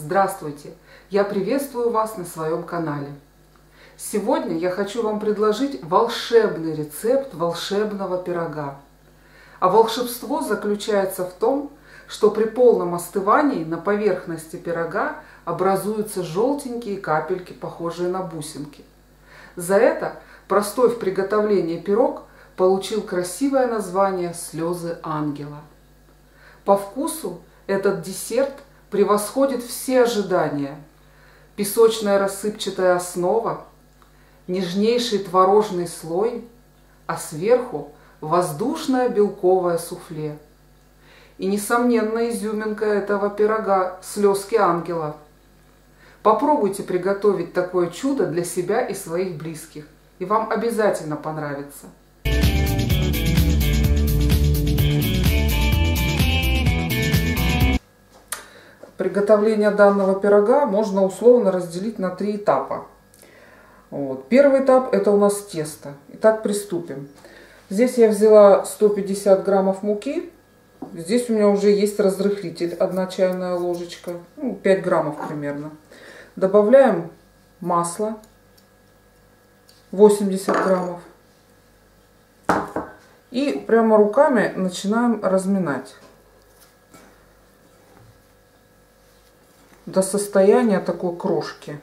Здравствуйте! Я приветствую вас на своем канале. Сегодня я хочу вам предложить волшебный рецепт волшебного пирога. А волшебство заключается в том, что при полном остывании на поверхности пирога образуются желтенькие капельки, похожие на бусинки. За это простой в приготовлении пирог получил красивое название «Слезы ангела». По вкусу этот десерт превосходит все ожидания. Песочная рассыпчатая основа, нежнейший творожный слой, а сверху воздушное белковое суфле. И, несомненно, изюминка этого пирога – слезки ангела. Попробуйте приготовить такое чудо для себя и своих близких, и вам обязательно понравится. Приготовление данного пирога можно условно разделить на 3 этапа. Первый этап – это у нас тесто. Итак, приступим. Здесь я взяла 150 граммов муки. Здесь у меня уже есть разрыхлитель, 1 чайная ложечка, 5 граммов примерно. Добавляем масло, 80 граммов. И прямо руками начинаем разминать до состояния такой крошки.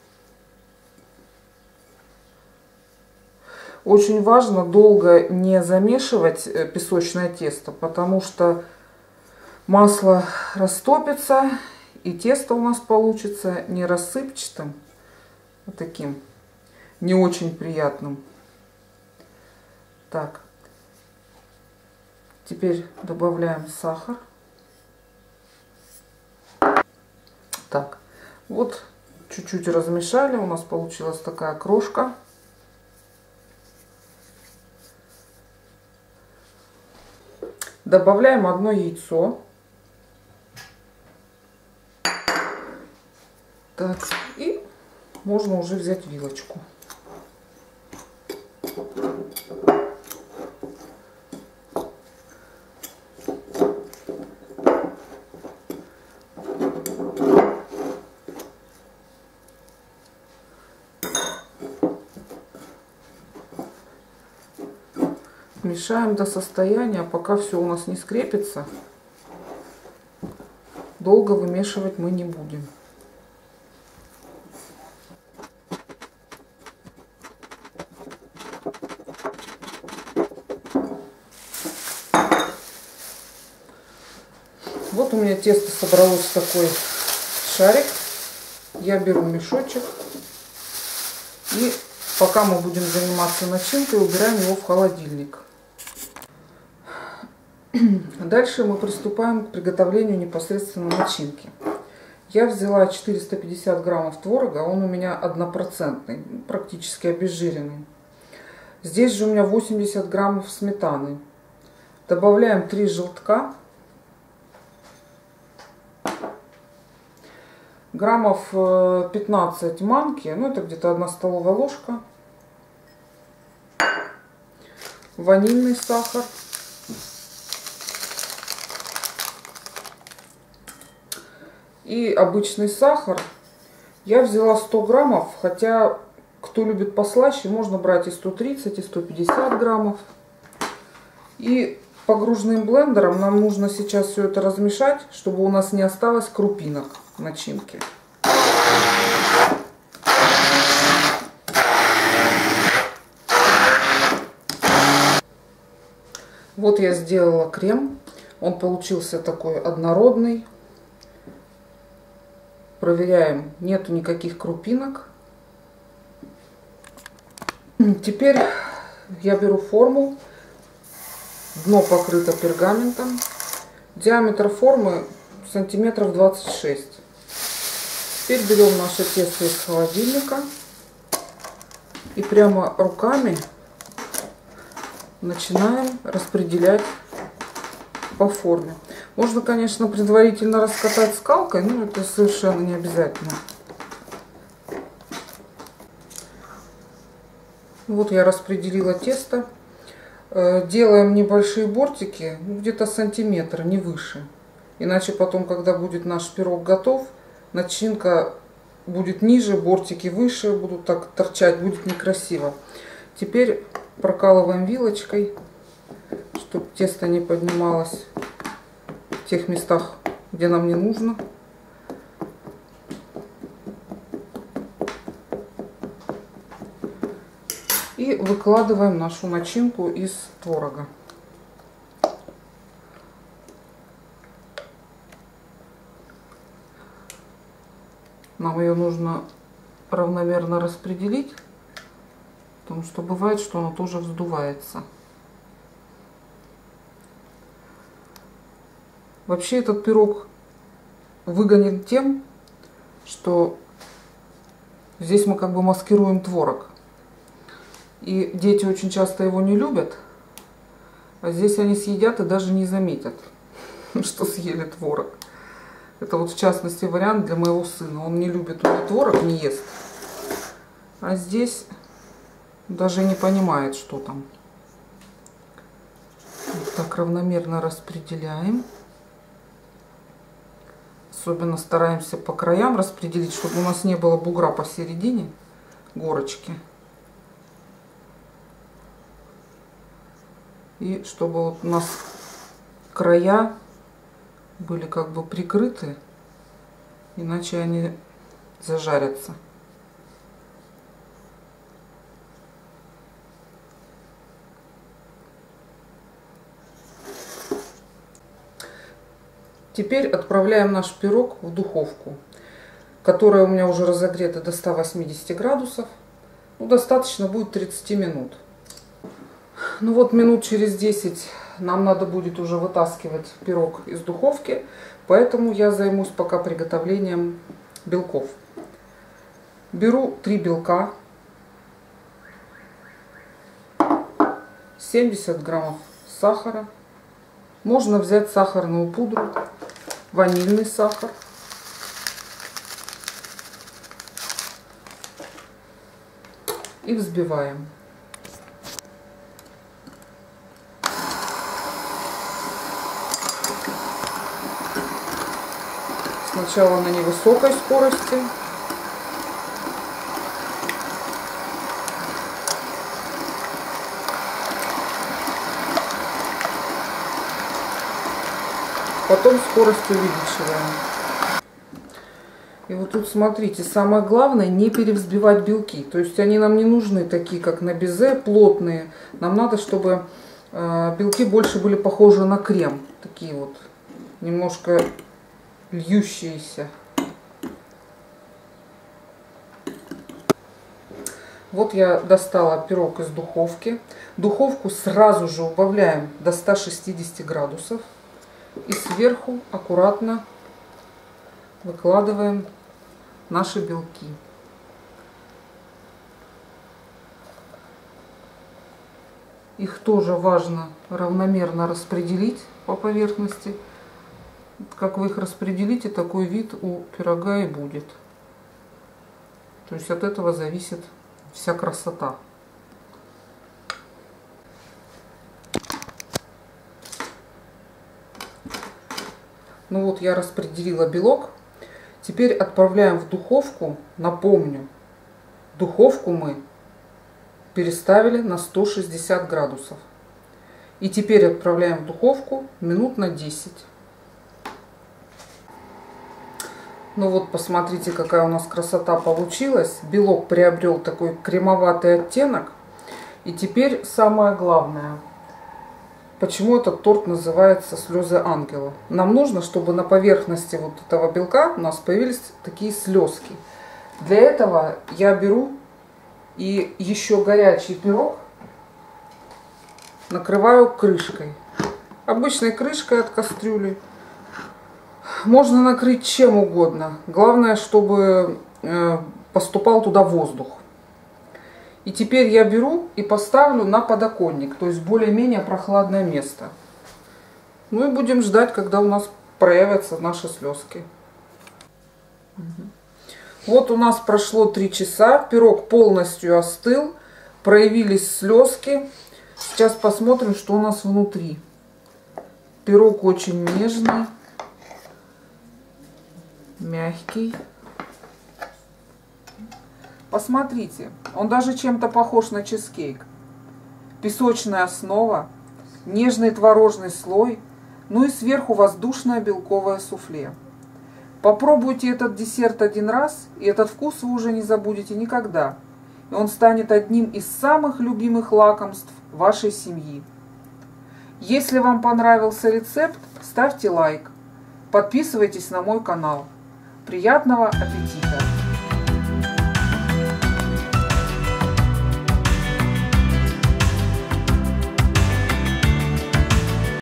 Очень важно долго не замешивать песочное тесто, потому что масло растопится и тесто у нас получится не рассыпчатым, а таким не очень приятным. Так, теперь добавляем сахар. Так, вот чуть-чуть размешали, у нас получилась такая крошка. Добавляем 1 яйцо. Так, и можно уже взять вилочку. Мешаем до состояния, пока все у нас не скрепится. Долго вымешивать мы не будем. Вот у меня тесто собралось в такой шарик. Я беру мешочек и пока мы будем заниматься начинкой, убираем его в холодильник. Дальше мы приступаем к приготовлению непосредственно начинки. Я взяла 450 граммов творога, он у меня 1%, практически обезжиренный. Здесь же у меня 80 граммов сметаны. Добавляем 3 желтка. Граммов 15 манки, это где-то 1 столовая ложка. Ванильный сахар. И обычный сахар. Я взяла 100 граммов, хотя кто любит послаще, можно брать и 130, и 150 граммов. И погружным блендером нам нужно сейчас все это размешать, чтобы у нас не осталось крупинок начинки. Вот я сделала крем. Он получился такой однородный. Проверяем, нету никаких крупинок. Теперь я беру форму. Дно покрыто пергаментом. Диаметр формы сантиметров 26. Теперь берем наше тесто из холодильника и прямо руками начинаем распределять по форме. Можно, конечно, предварительно раскатать скалкой, но это совершенно не обязательно. Вот я распределила тесто. Делаем небольшие бортики, где-то сантиметр, не выше. Иначе потом, когда будет наш пирог готов, начинка будет ниже, бортики выше будут так торчать, будет некрасиво. Теперь прокалываем вилочкой, чтобы тесто не поднималось в тех местах, где нам не нужно. И выкладываем нашу начинку из творога. Нам ее нужно равномерно распределить, потому что бывает, что она тоже вздувается. Вообще этот пирог выгонен тем, что здесь мы как бы маскируем творог. И дети очень часто его не любят, а здесь они съедят и даже не заметят, что съели творог. Это вот в частности вариант для моего сына. Он не любит творог, не ест. А здесь даже не понимает, что там. Вот так равномерно распределяем. Особенно стараемся по краям распределить, чтобы у нас не было бугра посередине горочки. И чтобы вот у нас края были как бы прикрыты, иначе они зажарятся. Теперь отправляем наш пирог в духовку, которая у меня уже разогрета до 180 градусов. Ну, достаточно будет 30 минут. Ну вот минут через 10 нам надо будет уже вытаскивать пирог из духовки, поэтому я займусь пока приготовлением белков. Беру 3 белка, 70 граммов сахара. Можно взять сахарную пудру, ванильный сахар. И взбиваем. Сначала на невысокой скорости. Потом скорость увеличиваем. И вот тут смотрите, самое главное не перевзбивать белки. То есть они нам не нужны такие, как на безе, плотные. Нам надо, чтобы белки больше были похожи на крем. Такие вот немножко льющиеся. Вот я достала пирог из духовки. Духовку сразу же убавляем до 160 градусов. И сверху аккуратно выкладываем наши белки. Их тоже важно равномерно распределить по поверхности. Как вы их распределите, такой вид у пирога и будет. То есть от этого зависит вся красота. Ну вот я распределила белок. Теперь отправляем в духовку. Напомню, духовку мы переставили на 160 градусов. И теперь отправляем в духовку минут на 10. Ну вот посмотрите, какая у нас красота получилась. Белок приобрел такой кремоватый оттенок. И теперь самое главное. Почему этот торт называется «Слезы ангела»? Нам нужно, чтобы на поверхности вот этого белка у нас появились такие слезки. Для этого я беру и еще горячий пирог накрываю крышкой. Обычной крышкой от кастрюли. Можно накрыть чем угодно. Главное, чтобы поступал туда воздух. И теперь я беру и поставлю на подоконник, то есть более-менее прохладное место. Ну и будем ждать, когда у нас проявятся наши слезки. Вот у нас прошло 3 часа, пирог полностью остыл, проявились слезки. Сейчас посмотрим, что у нас внутри. Пирог очень нежный, мягкий. Посмотрите, он даже чем-то похож на чизкейк. Песочная основа, нежный творожный слой, ну и сверху воздушное белковое суфле. Попробуйте этот десерт один раз, и этот вкус вы уже не забудете никогда. И он станет одним из самых любимых лакомств вашей семьи. Если вам понравился рецепт, ставьте лайк. Подписывайтесь на мой канал. Приятного аппетита!